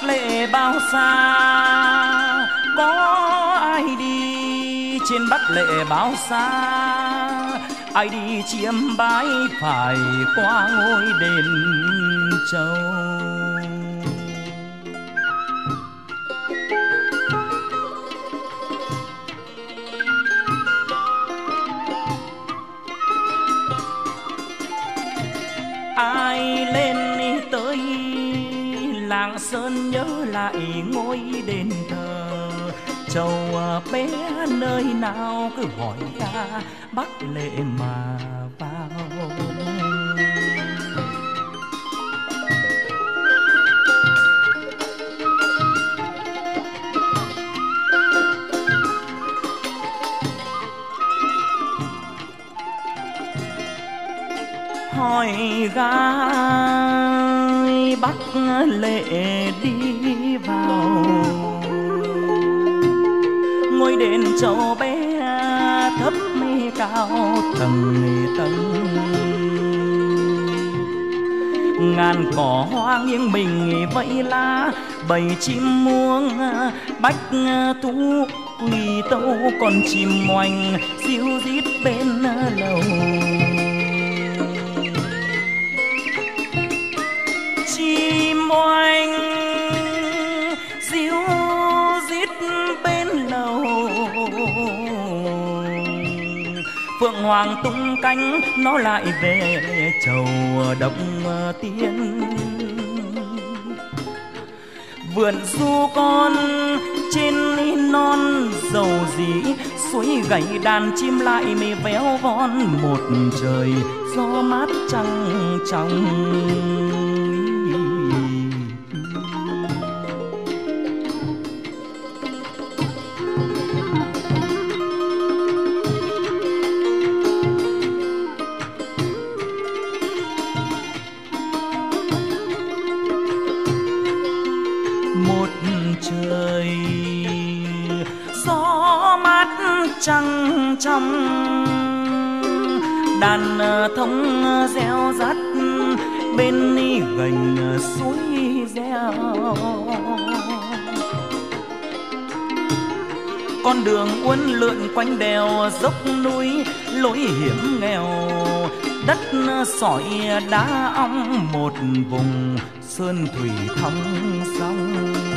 lệ bao xa, có ai đi trên Bắc lệ bao xa, ai đi chiêm bái phải qua ngôi đền Châu. Ai lên tới Lạng Sơn nhớ lại ngôi đền thờ Châu bé nơi nào cứ hỏi ta Bắc lệ mà vào. Hỏi gái Bắc lệ đi vào ngôi đền Châu bé thấp mi cao tầng tầng, ngàn cỏ hoa nghiêng mình vẫy lá, bầy chim muông bách thú quỳ tâu, còn chim ngoành ríu rít bên lầu. Chim oanh ríu rít bên lầu, phượng hoàng tung cánh nó lại về chầu Đông Tiên. Vườn du con trên non dầu dĩ, suối gầy đàn chim lại mê véo von, một trời gió mát trăng trong. Trăng trong đàn thông reo rắt bên gành suối reo, con đường uốn lượn quanh đèo dốc núi, lối hiểm nghèo đất sỏi đá ong, một vùng sơn thủy thong song.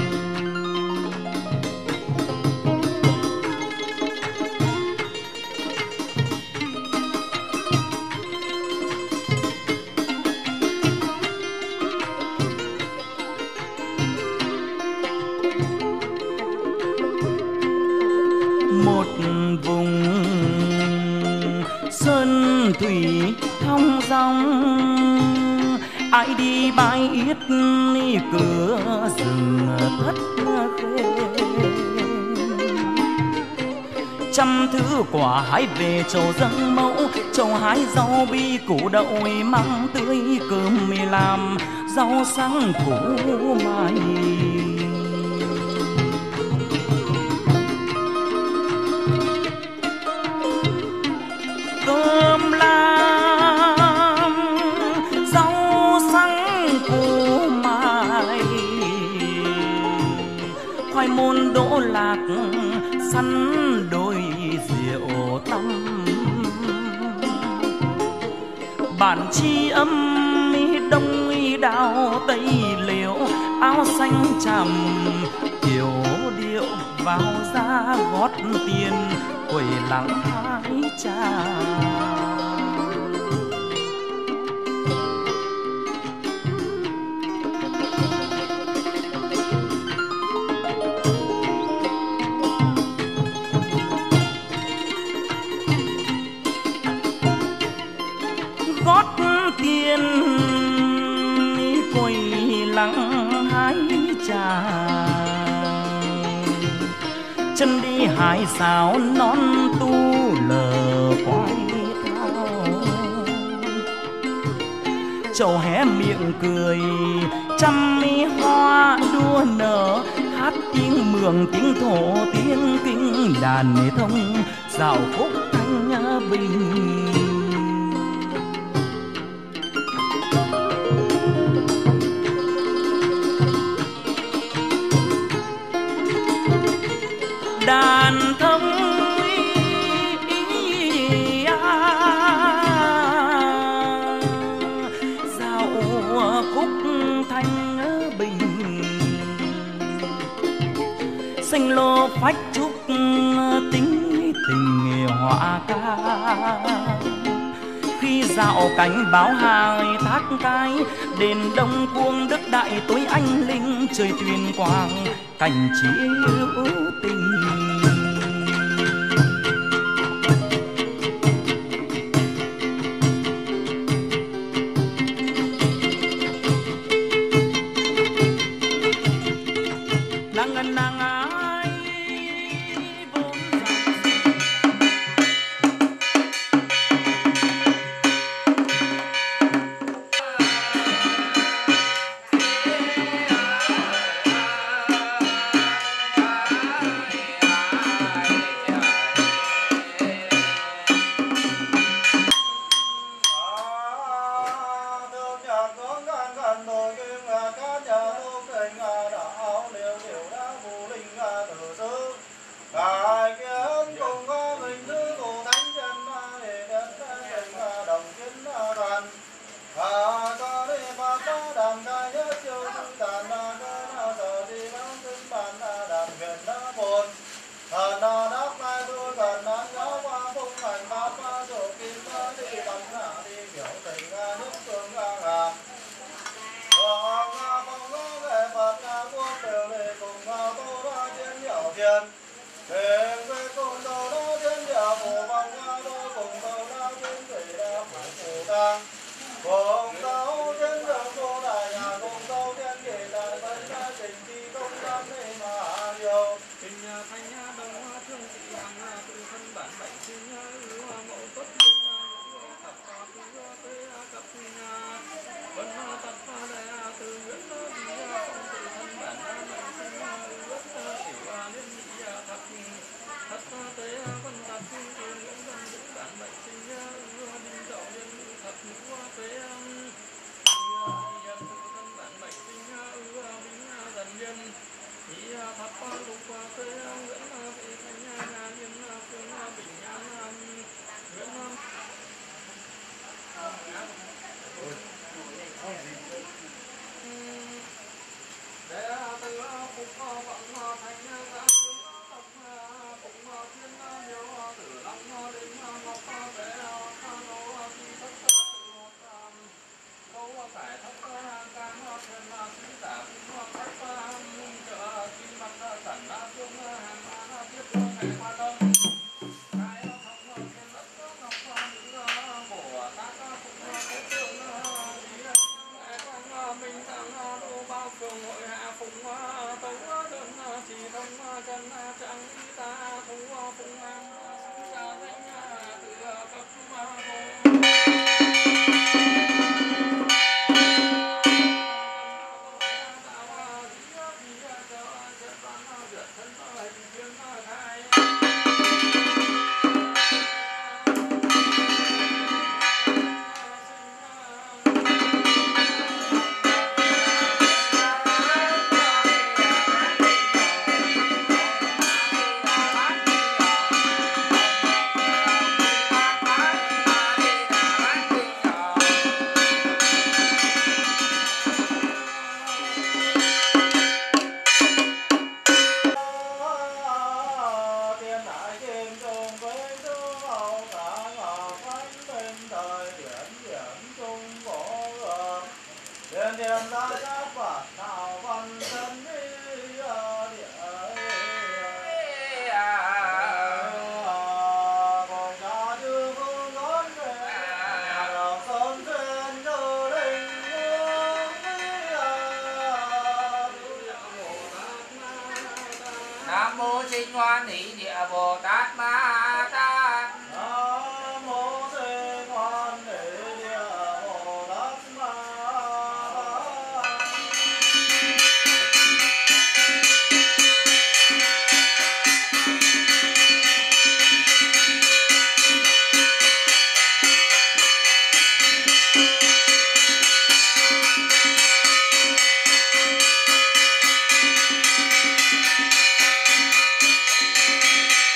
Ai đi bãi yết cửa rừng thất khê, trăm thứ quả hái về chầu dâng mẫu, chầu hái rau bi củ đậu măng tươi, cơm mì làm rau sáng củ mai. Cơm lam rau sáng củ mai, khoai môn đỗ lạc sắn đôi rượu tăm, bản chi âm đông đào tây liễu, áo xanh tràm kiều điệu vào ra gót tiền, quầy lặng hái trà. Gót tiền quầy lặng hái trà, chân đi hái sáo non tu lờ quay thao, chầu hé miệng cười trăm mi hoa đua nở, hát tiếng mường tiếng thổ tiếng kinh đàn thông dạo khúc thanh bình. ngàn thâm dạo khúc thanh bình xanh lô phách trúc tính tình họa ca khi dạo cánh báo hai thác cái đền đông cuông đức đại tối anh linh trời tuyền quang cảnh chiếu tình. Nàng ngân nàng ai vốn Nam mô Sinh Hoan Hỷ Địa Bồ Tát Ma Tát. Nam mô Sinh Hoan Hỷ Địa Bồ Tát Ma Tát.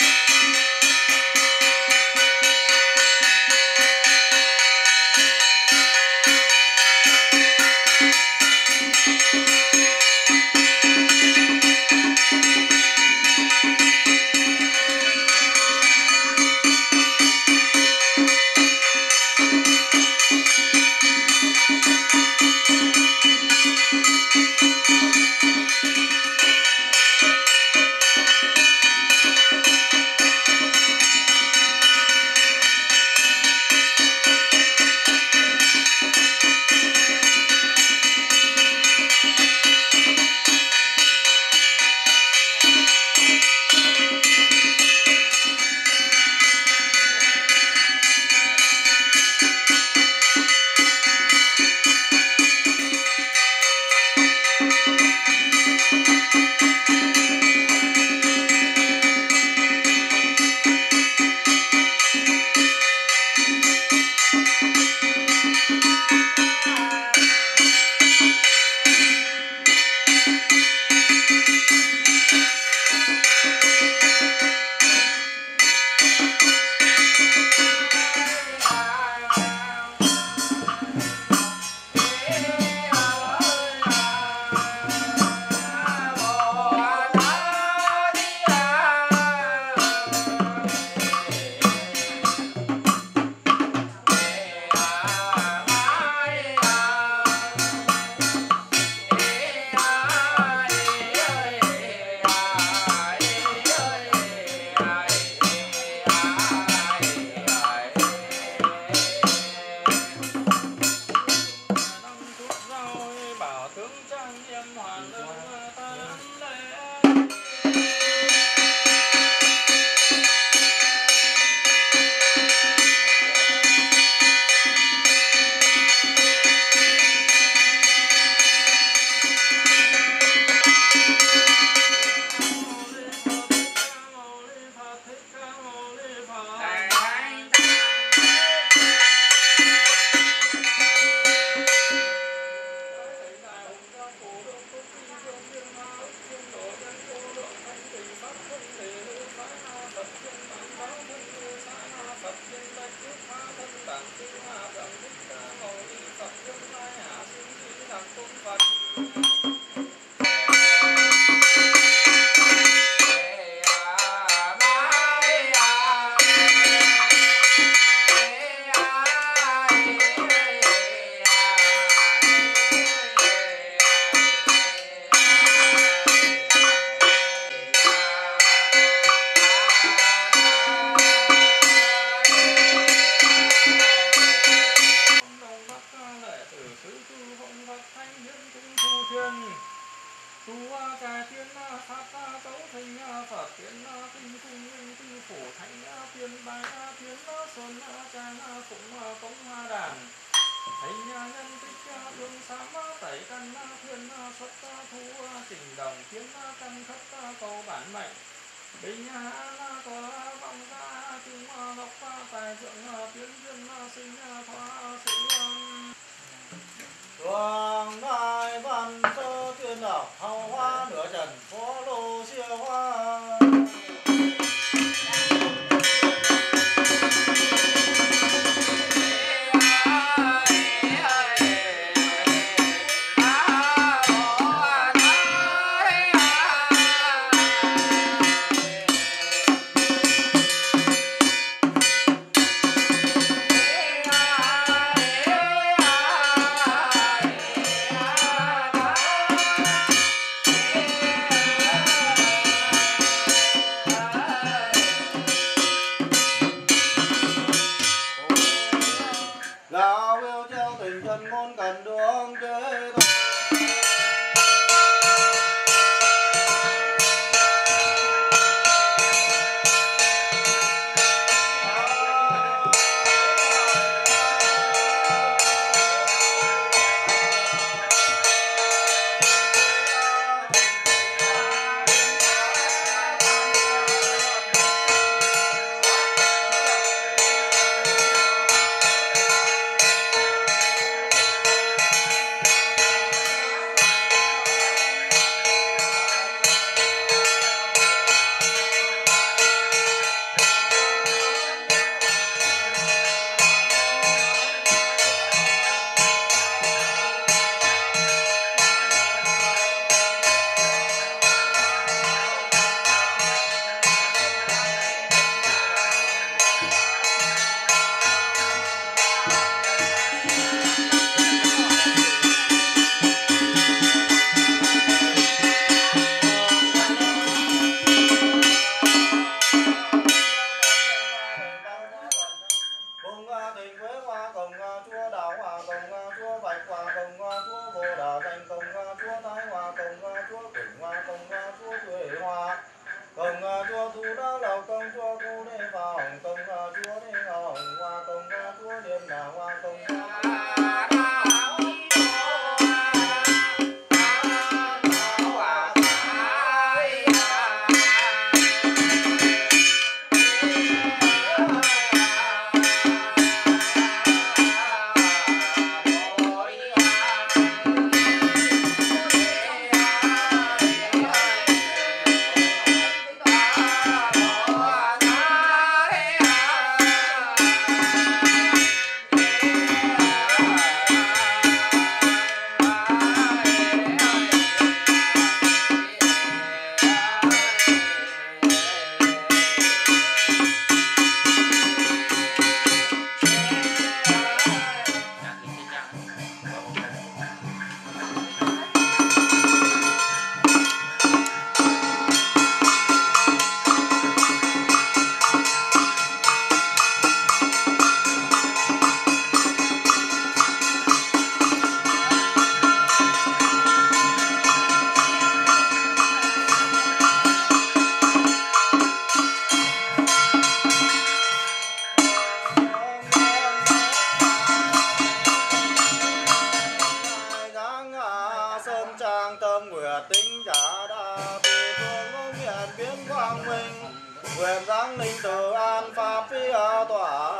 thiên pháp cấu thành Phật thiên kinh cung linh tư phủ thánh thiên bài thiên sơn trang phụng cống đàn thánh nhân tích thương sám tẩy căn thiên xuất thu trình đồng thiên căn khất cầu bản mệnh bình an có vọng ra chúng lộc tài thượng tiến duyên sinh thoa sĩ Hoàng đại văn sơ tuyên đảo hào hoa nửa trần phó lô siêu hoa gạo yêu treo tình chân ngôn cần đường kế nguyện giáng linh từ an pháp phía tỏa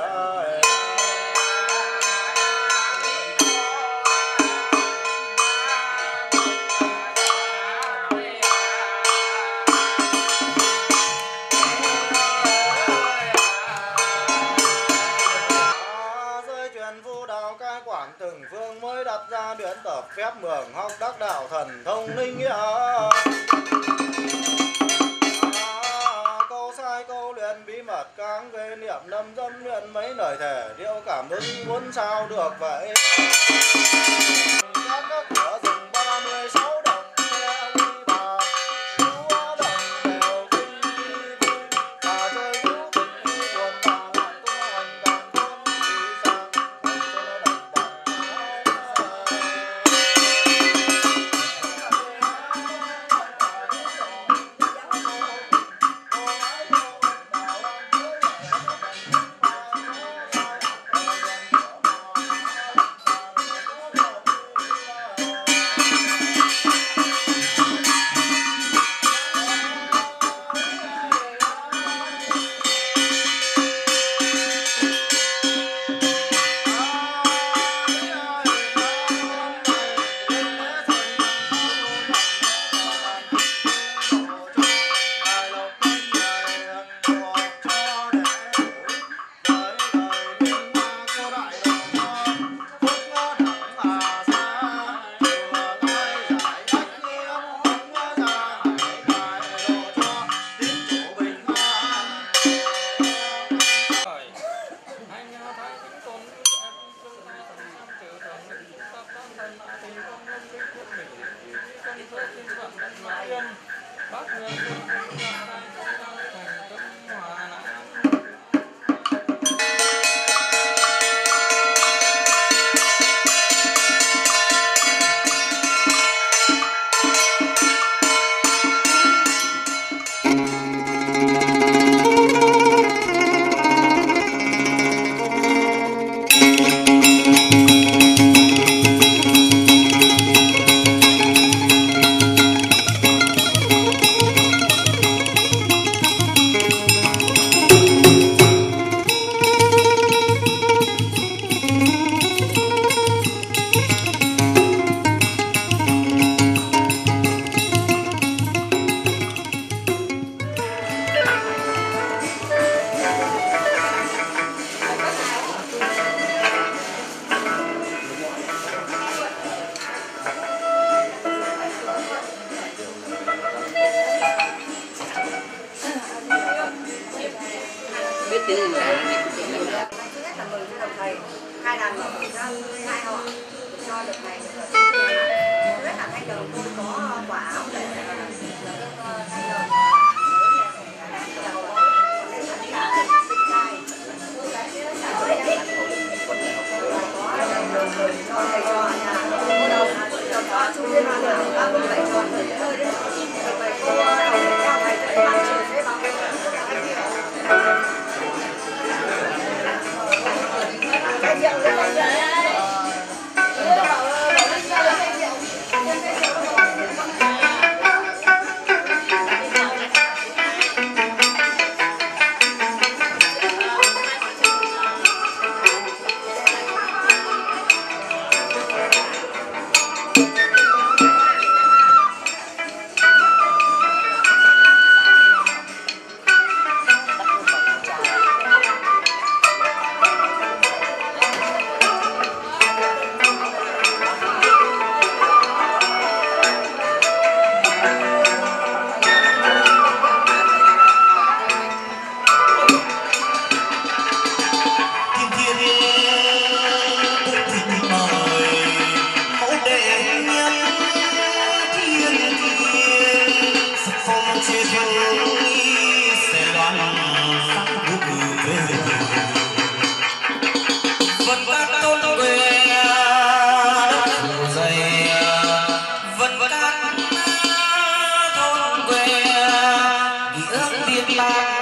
từng phương mới đặt ra luyện tập phép mường học đắc đạo thần thông linh nghĩa. Câu sai câu luyện bí mật cáng về niệm lâm dâm luyện mấy lời thể điệu cảm ứng muốn sao được vậy. Các cửa rừng 36 đồng nghe uy bà chúa đồng đều kinh bà chơi vũ kinh buồn bà lại tu hành càng thôn đi sang bác nhân thành tâm hòa nạn. biết tiếng người thứ nhất là mừng cho đồng thầy, hai là mừng cho hai họ cho được thầy rất là thay đầu tôi có quả áo để thay đầu cho thầy trò nhà có chung liên hoàn nào ba mươi bảy tròn rồi thôi đấy vậy cô đầu để theo thầy cho em chơi thế bằng cái rượu lên đây rồi ta